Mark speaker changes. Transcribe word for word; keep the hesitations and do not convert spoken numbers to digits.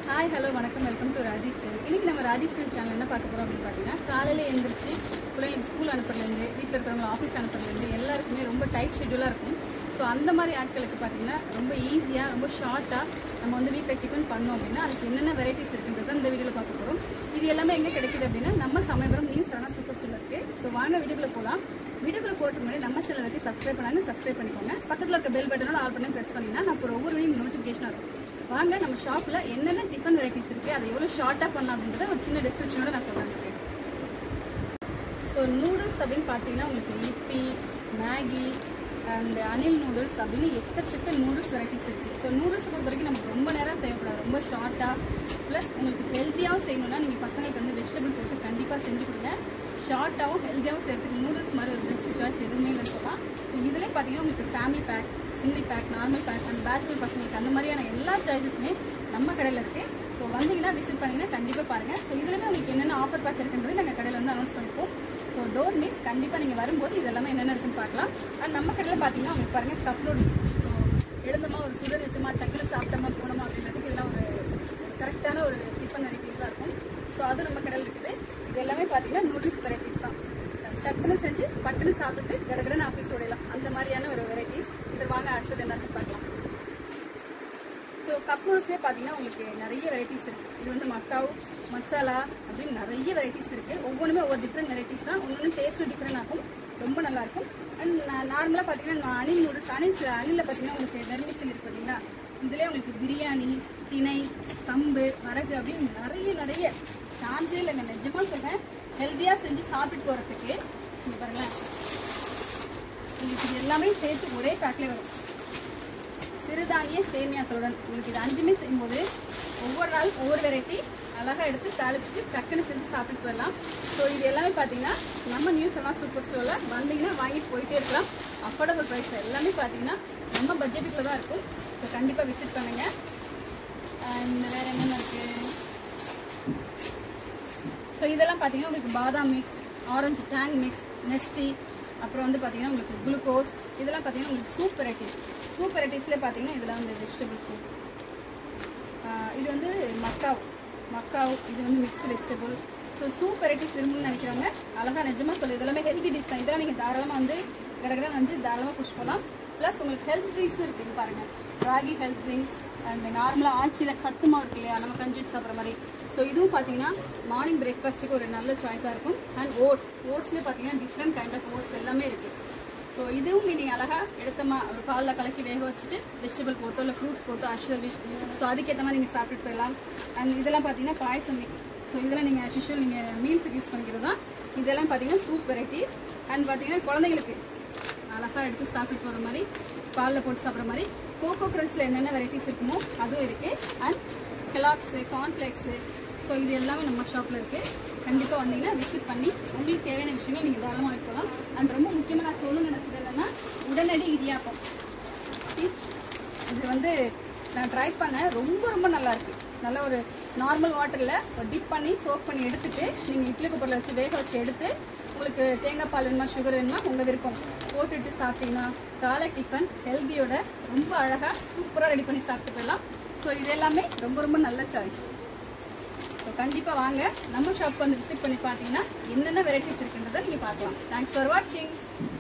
Speaker 1: Hi, hello, வணக்கம் welcome to Raji style. இன்னைக்கு நம்ம ராஜி ஸ்டைல் சேனல் என்ன பார்க்க போறோம் அப்படினு பாத்தீங்கன்னா, காலையில எழுந்திருச்சு பிள்ளைங்க ஸ்கூல் அனுப்புறதுல இருந்து வீட்ல இருக்கவங்க ஆபீஸ் அனுப்புறதுல இருந்து எல்லாருக்குமே ரொம்ப டைட் ஷெட்யூலா இருக்கும். சோ அந்த மாதிரி ஆட்களுக்கு பாத்தீங்கன்னா ரொம்ப ஈஸியா ரொம்ப ஷார்ட்டா நம்ம வந்து வீட்ல டிஃபன் பண்ணோம் அப்படினா அதுக்கு என்னென்ன வெரைட்டிஸ் இருக்குன்றத இந்த வீடியோல பார்க்க போறோம். இது எல்லாமே எங்க கிடைக்குது அப்படினா நம்ம சமயபுரம் நியூ சரவணா சூப்பர் ஸ்டோர்ல இருக்கு. சோ வாங்க வீடியோக்குள்ள போலாம். வீடியோக்குள்ள போறதுக்கு முன்னாடி நம்ம சேனலுக்கு சப்ஸ்கிரைப் பண்ணாங்க சப்ஸ்கிரைப் பண்ணிக்கோங்க. பக்கத்துல இருக்க பெல் பட்டனோட ஆல் பண்ணி பிரஸ் பண்ணீங்கன்னா நான் ஒரு ஒவ்வொரு வீடியோ நோட்டிஃபிகேஷன் வரும். வாங்க நம்ம ஷாப்ல என்னென்ன டிஃபன் வெரைட்டிஸ் இருக்கு அதை எவ்வளவு ஷார்ட்டா பண்ணலாம் அப்படின்றத ஒரு சின்ன டிஸ்கிரிப்ஷனோட நான் சொல்றேன். ஸோ நூடுல்ஸ் அப்படின்னு பார்த்தீங்கன்னா உங்களுக்கு Yippee Maggi and Anil noodles அப்படின்னு எக்கச்சக்க நூடுல்ஸ் வெரைட்டிஸ் இருக்குது. ஸோ நூடுல்ஸ் பொறுத்த வரைக்கும் நமக்கு ரொம்ப நேரம் தேவைப்படாது, ரொம்ப ஷார்ட்டாக ப்ளஸ் உங்களுக்கு ஹெல்த்தியாகவும் செய்யணும்னா நீங்கள் பசங்களுக்கு வந்து வெஜிடபிள் போட்டு கண்டிப்பாக செஞ்சு கொடுங்க. ஷார்ட்டாகவும் ஹெல்த்தியாகவும் செய்யறதுக்கு நூடுல்ஸ் மாதிரி ஒரு பெஸ்ட் சாய்ஸ் எதுவுமே இல்லைன்னு சொல்லலாம். ஸோ இதில் பார்த்தீங்கன்னா உங்களுக்கு family pack, single pack, normal pack and bachelor பசங்களுக்கு அந்த மாதிரியான எல்லா சாய்ஸஸுமே நம்ம கடையில் இருக்குது. ஸோ வந்தீங்கன்னா விசிட் பண்ணிங்கன்னா கண்டிப்பாக பாருங்கள். ஸோ இதுலேயுமே உங்களுக்கு என்னென்ன ஆஃபர் பேக் இருக்குன்றது நாங்கள் கடையில் வந்து அனௌன்ஸ் பண்ணிப்போம். ஸோ டோன்ட் மிஸ், கண்டிப்பாக நீங்கள் வரும்போது இதெல்லாமே என்னென்ன இருக்குன்னு பார்க்கலாம். அண்ட் நம்ம கடையில் பார்த்தீங்கன்னா உங்களுக்கு பாருங்கள் கப் நூடுல்ஸ். ஸோ எழுந்தமா ஒரு சுடர் வச்சமா டக்குனு சாப்பிட்டோமா போனோமா அப்படின்றதுக்கு இதெல்லாம் ஒரு கரெக்டான ஒரு டிஃபன் வெரைட்டிஸாக இருக்கும். ஸோ அது நம்ம கடையில் இருக்குது. இது எல்லாமே பார்த்தீங்கன்னா நூடுல்ஸ் வெரைட்டிஸ் தான். சட்டுன்னு செஞ்சு பட்டுன்னு சாப்பிட்டு கடற்கடன்னு ஆஃபீஸ் ஓடலாம் அந்த மாதிரியான ஒரு வெரைட்டிஸ். இது வாங்க அடுத்தது என்னன்னு பார்க்கலாம். ஸோ கப் நூடுல்ஸ்லேயே பார்த்தீங்கன்னா உங்களுக்கு நிறைய வெரைட்டிஸ் இருக்குது. இது வந்து மக்காவ் மசாலா அப்படின்னு நிறைய வெரைட்டிஸ் இருக்குது. ஒவ்வொன்றுமே ஒவ்வொரு டிஃப்ரெண்ட் வெரைட்டிஸ் தான். ஒவ்வொன்றும் டேஸ்ட்டும் டிஃப்ரெண்ட் ஆகும், ரொம்ப நல்லாயிருக்கும். அண்ட் நார்மலாக பார்த்தீங்கன்னா அனில் நூடுல்ஸ் அனில் அனிலில் பார்த்தீங்கன்னா உங்களுக்கு வெர்மிசல் இருக்குது பார்த்தீங்களா, இதிலே உங்களுக்கு பிரியாணி, திணை, கம்பு, வரகு அப்படின்னு நிறைய நிறைய சான்ஸே இல்லைங்க. நிஜமாக சொல்கிறேன், ஹெல்த்தியாக செஞ்சு சாப்பிட்டு போகிறதுக்கு இங்கே பாருங்களேன், உங்களுக்கு இது எல்லாமே சேர்த்து ஒரே பேக்லேயே வரும். சிறுதானிய சேமியாக்களுடன் உங்களுக்கு இது அஞ்சுமே செய்யும்போது ஒவ்வொரு நாள் ஒவ்வொரு வெரைட்டி அழகாக எடுத்து தாளிச்சிட்டு டக்குன்னு செஞ்சு சாப்பிட்டு போயிடலாம். ஸோ இது எல்லாமே பார்த்தீங்கன்னா நம்ம நியூ சரவணா சூப்பர் ஸ்டோரில் வந்தீங்கன்னா வாங்கிட்டு போயிட்டே இருக்கலாம். அஃபோர்டபுள் ப்ரைஸில் எல்லாமே பார்த்தீங்கன்னா நம்ம பட்ஜெட்டுக்குள்ளே தான் இருக்கும். ஸோ கண்டிப்பாக விசிட் பண்ணுங்கள். அண்ட் வேறு என்னென்ன இருக்குது, ஸோ இதெல்லாம் பார்த்தீங்கன்னா உங்களுக்கு badam mix, orange Tang mix, நெஸ்டி, அப்புறம் வந்து பார்த்தீங்கன்னா உங்களுக்கு குளுக்கோஸ், இதெல்லாம் பார்த்தீங்கன்னா உங்களுக்கு சூப் வெரைட்டிஸ். சூப் வெரைட்டிஸ்லேயே பார்த்தீங்கன்னா இதெல்லாம் வந்து வெஜிடபிள் சூப். இது வந்து மக்காவ் மக்காவ் இது வந்து mixed vegetable. So soup varieties விரும்புன்னு நினைக்கிறவங்க அழகாக நிஜமாக சொல்லி இதெல்லாமே ஹெல்த்தி டிஷ் தான். இதெல்லாம் நீங்கள் தாராளமாக வந்து கடற்கரை வந்து தாராளமாக புஷ் பண்ணலாம். ப்ளஸ் உங்களுக்கு ஹெல்த் ட்ரிங்க்ஸும் இருக்குது பாருங்கள். ராகி ஹெல்த் ட்ரிங்க்ஸ் அண்ட் நார்மலாக ஆச்சியில் சத்துமா இருக்கு இல்லையா, நம்ம கஞ்சி சாப்பிட்ற மாதிரி. ஸோ இதுவும் பார்த்தீங்கன்னா மார்னிங் பிரேக்ஃபாஸ்ட்டுக்கு ஒரு நல்ல சாய்ஸாக இருக்கும். அண்ட் ஓட்ஸ் ஓட்ஸ்லேயே பார்த்தீங்கன்னா டிஃப்ரெண்ட் கைண்ட் ஆஃப் ஓட்ஸ் எல்லாமே இருக்குது. ஸோ இதுவும் நீங்கள் அழகாக எடுத்தமா ஒரு பாலில் கலக்கி வேக வச்சுட்டு வெஜிடபிள் போட்டோ இல்லை ஃப்ரூட்ஸ் போட்டோ அஷ்யூர் விஷ். ஸோ அதுக்கேற்ற மாதிரி நீங்கள் சாப்பிட்டு போயிடலாம். அண்ட் இதெல்லாம் பார்த்தீங்கன்னா பாயசம் மிக்ஸ். ஸோ இதெல்லாம் நீங்கள் அஷ்யூஷுவல் நீங்கள் மீல்ஸுக்கு யூஸ் பண்ணிக்கிறது தான். இதெல்லாம் பார்த்தீங்கன்னா சூப் வெரைட்டிஸ். அண்ட் பார்த்தீங்கன்னா குழந்தைங்களுக்கு அழகாக எடுத்து சாப்பிட்டு போகிற மாதிரி பாலில் போட்டு சாப்பிட்ற மாதிரி கோகோ கிரன்ச்சில் என்னென்ன வெரைட்டிஸ் இருக்குமோ அதுவும் இருக்குது. அண்ட் கெலாக்ஸு, கார்ன்ஃப்ளேக்ஸு, ஸோ இது எல்லாமே நம்ம ஷாப்பில் இருக்குது. கண்டிப்பாக வந்தீங்கன்னா விசிட் பண்ணி உங்களுக்கு தேவையான விஷயங்கள் நீங்கள் தாராளமாக எடுக்கலாம். அண்ட் ரொம்ப முக்கியமாக நான் சொல்ல நினச்சது என்னென்னா உடனடி இடியாப்பம். இது வந்து நான் ட்ரை பண்ணேன், ரொம்ப ரொம்ப நல்லாயிருக்கு. நல்ல ஒரு நார்மல் வாட்டரில் ஒரு டிப் பண்ணி சோக் பண்ணி எடுத்துகிட்டு நீங்கள் இட்லி குக்கரில் வச்சு வேக வச்சு எடுத்து உங்களுக்கு தேங்காய் பால் வேணுமா சுகர் வேணுமா உங்கள் விருப்பம் போட்டுட்டு சாப்பிட்டீங்கன்னா காலை டிஃபன் ஹெல்த்தியோட ரொம்ப அழகாக சூப்பராக ரெடி பண்ணி சாப்பிட்டு போயிடலாம். ஸோ இது எல்லாமே ரொம்ப ரொம்ப நல்ல சாய்ஸ். ஸோ கண்டிப்பாக வாங்க நம்ம ஷாப் வந்து விசிட் பண்ணி பார்த்தீங்கன்னா என்னென்ன வெரைட்டிஸ் இருக்குன்றதை நீங்கள் பார்க்கலாம். தேங்க்ஸ் ஃபார் வாட்சிங்.